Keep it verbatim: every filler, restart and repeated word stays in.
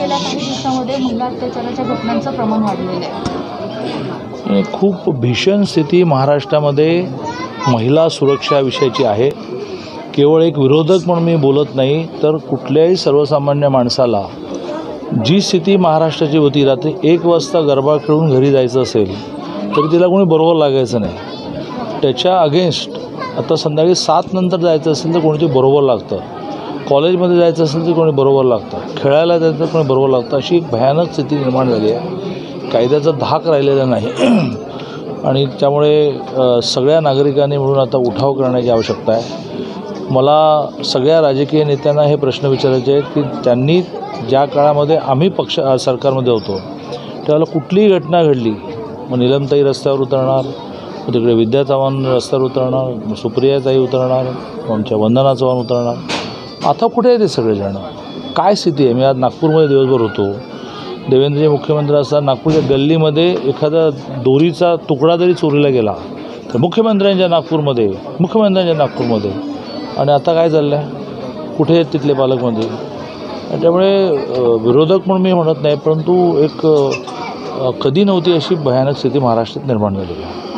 गेल्या काही दिवसांमध्ये महिला अत्याचाराच्या घटनांचं प्रमाण वाढलेलं आहे. खूप भीषण स्थिती महाराष्ट्रामध्ये महिला सुरक्षाविषयीची आहे. केवळ एक विरोधक म्हणून मी बोलत नाही, तर कुठल्याही सर्वसामान्य माणसाला जी स्थिती महाराष्ट्राची होती, रात्री एक वाजता गरबा खेळून घरी जायचं असेल तरी तिला कोणी बरोबर लागायचं नाही. त्याच्या अगेन्स्ट आता संध्याकाळी सात नंतर जायचं असेल तर कोणीतरी बरोबर लागतं, कॉलेजमध्ये जायचं असेल तर कोणी बरोबर लागतं, खेळायला जायचं तर कोणी बरोबर लागतं. अशी एक भयानक स्थिती निर्माण झाली आहे. कायद्याचा धाक राहिलेला नाही आणि त्यामुळे सगळ्या नागरिकांनी मिळून आता उठाव करण्याची आवश्यकता आहे. मला सगळ्या राजकीय नेत्यांना हे प्रश्न विचारायचे आहेत की त्यांनी ज्या काळामध्ये आम्ही पक्ष सरकारमध्ये होतो त्यावेळेला कुठलीही घटना घडली, मग नीलमताई रस्त्यावर उतरणार, मग तिकडे विद्या चव्हाण रस्त्यावर उतरणार, मग सुप्रियाताई उतरणार, आमच्या वंदना चव्हाण उतरणार. आता कुठे आहे ते सगळेजण? काय स्थिती आहे? मी आज नागपूरमध्ये दिवसभर होतो. देवेंद्रजी मुख्यमंत्री असताना नागपूरच्या गल्लीमध्ये एखादा दोरीचा तुकडा जरी चोरीला गेला तर मुख्यमंत्र्यांच्या नागपूरमध्ये मुख्यमंत्र्यांच्या नागपूरमध्ये आणि आता काय चाललं आहे? कुठे आहेत तिथले पालकमंत्री? त्यामुळे विरोधक म्हणून मी म्हणत नाही, परंतु एक कधी नव्हती अशी भयानक स्थिती महाराष्ट्रात निर्माण झालेली आहे.